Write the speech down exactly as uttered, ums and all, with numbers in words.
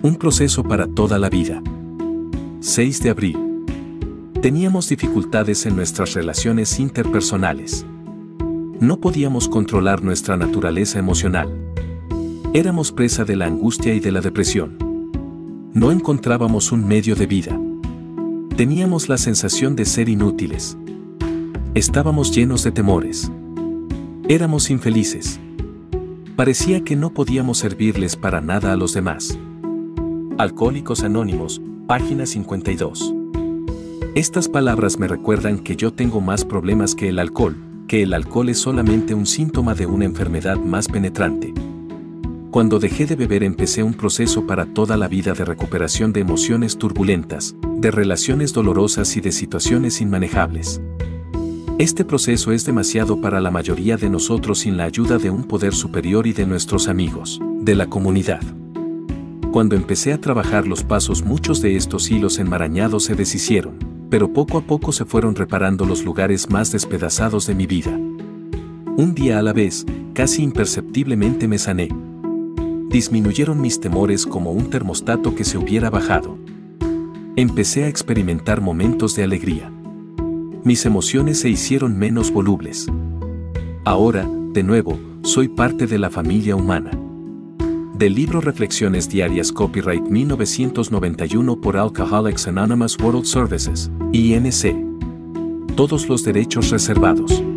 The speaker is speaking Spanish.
Un proceso para toda la vida. seis de abril. Teníamos dificultades en nuestras relaciones interpersonales. No podíamos controlar nuestra naturaleza emocional. Éramos presa de la angustia y de la depresión. No encontrábamos un medio de vida. Teníamos la sensación de ser inútiles. Estábamos llenos de temores. Éramos infelices. Parecía que no podíamos servirles para nada a los demás. Alcohólicos Anónimos, página cincuenta y dos. Estas palabras me recuerdan que yo tengo más problemas que el alcohol, que el alcohol es solamente un síntoma de una enfermedad más penetrante. Cuando dejé de beber empecé un proceso para toda la vida de recuperación de emociones turbulentas, de relaciones dolorosas y de situaciones inmanejables. Este proceso es demasiado para la mayoría de nosotros sin la ayuda de un poder superior y de nuestros amigos, de la comunidad. Cuando empecé a trabajar los pasos, muchos de estos hilos enmarañados se deshicieron, pero poco a poco se fueron reparando los lugares más despedazados de mi vida. Un día a la vez, casi imperceptiblemente me sané. Disminuyeron mis temores como un termostato que se hubiera bajado. Empecé a experimentar momentos de alegría. Mis emociones se hicieron menos volubles. Ahora, de nuevo, soy parte de la familia humana. Del libro Reflexiones Diarias, copyright mil novecientos noventa y uno por Alcoholics Anonymous World Services, I N C. Todos los derechos reservados.